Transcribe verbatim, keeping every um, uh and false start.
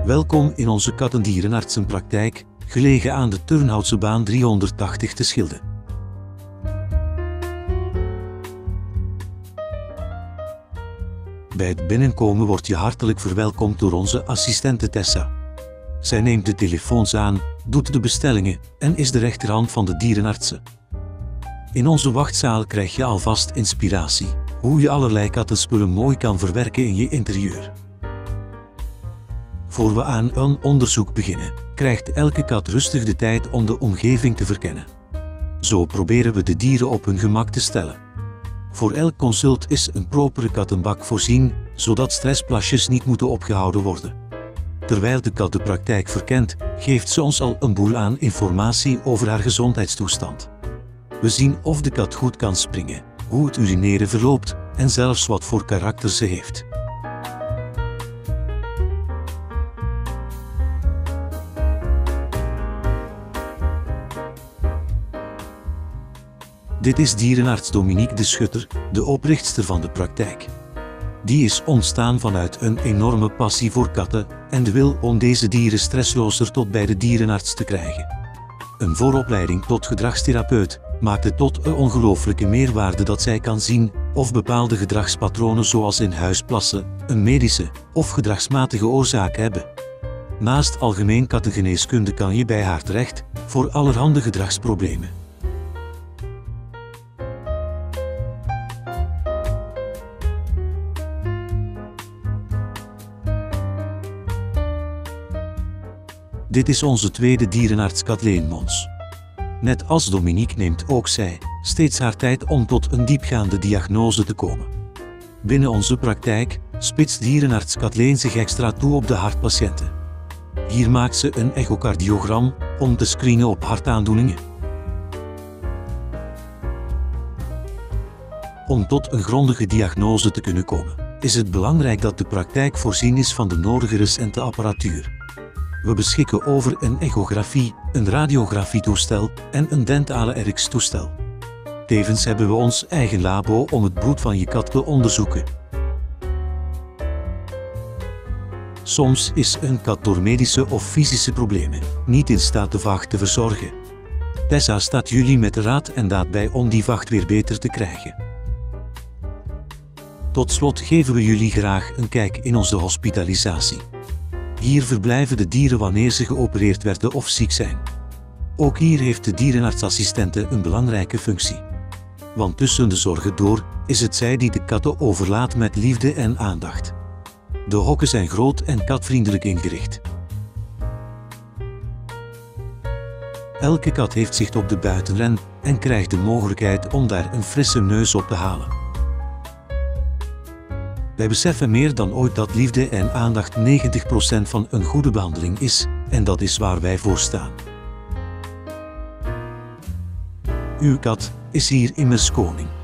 Welkom in onze kattendierenartsenpraktijk, gelegen aan de Turnhoutsebaan driehonderdtachtig te Schilde. Bij het binnenkomen word je hartelijk verwelkomd door onze assistente Tessa. Zij neemt de telefoons aan, doet de bestellingen en is de rechterhand van de dierenartsen. In onze wachtzaal krijg je alvast inspiratie, hoe je allerlei kattenspullen mooi kan verwerken in je interieur. Voor we aan een onderzoek beginnen, krijgt elke kat rustig de tijd om de omgeving te verkennen. Zo proberen we de dieren op hun gemak te stellen. Voor elk consult is een propere kattenbak voorzien, zodat stressplasjes niet moeten opgehouden worden. Terwijl de kat de praktijk verkent, geeft ze ons al een boel aan informatie over haar gezondheidstoestand. We zien of de kat goed kan springen, hoe het urineren verloopt en zelfs wat voor karakter ze heeft. Dit is dierenarts Dominique de Schutter, de oprichtster van de praktijk. Die is ontstaan vanuit een enorme passie voor katten en de wil om deze dieren stresslozer tot bij de dierenarts te krijgen. Een vooropleiding tot gedragstherapeut maakt het tot een ongelooflijke meerwaarde dat zij kan zien of bepaalde gedragspatronen zoals in huis plassen een medische of gedragsmatige oorzaak hebben. Naast algemeen kattengeneeskunde kan je bij haar terecht voor allerhande gedragsproblemen. Dit is onze tweede dierenarts Kathleen Mons. Net als Dominique neemt ook zij steeds haar tijd om tot een diepgaande diagnose te komen. Binnen onze praktijk spitst dierenarts Kathleen zich extra toe op de hartpatiënten. Hier maakt ze een echocardiogram om te screenen op hartaandoeningen. Om tot een grondige diagnose te kunnen komen, is het belangrijk dat de praktijk voorzien is van de nodige recente apparatuur. We beschikken over een echografie, een radiografietoestel en een dentale R X-toestel. Tevens hebben we ons eigen labo om het bloed van je kat te onderzoeken. Soms is een kat door medische of fysische problemen niet in staat de vacht te verzorgen. Tessa staat jullie met raad en daad bij om die vacht weer beter te krijgen. Tot slot geven we jullie graag een kijk in onze hospitalisatie. Hier verblijven de dieren wanneer ze geopereerd werden of ziek zijn. Ook hier heeft de dierenartsassistente een belangrijke functie. Want tussen de zorgen door is het zij die de katten overlaat met liefde en aandacht. De hokken zijn groot en katvriendelijk ingericht. Elke kat heeft zicht op de buitenren en krijgt de mogelijkheid om daar een frisse neus op te halen. Wij beseffen meer dan ooit dat liefde en aandacht negentig procent van een goede behandeling is, en dat is waar wij voor staan. Uw kat is hier immers koning.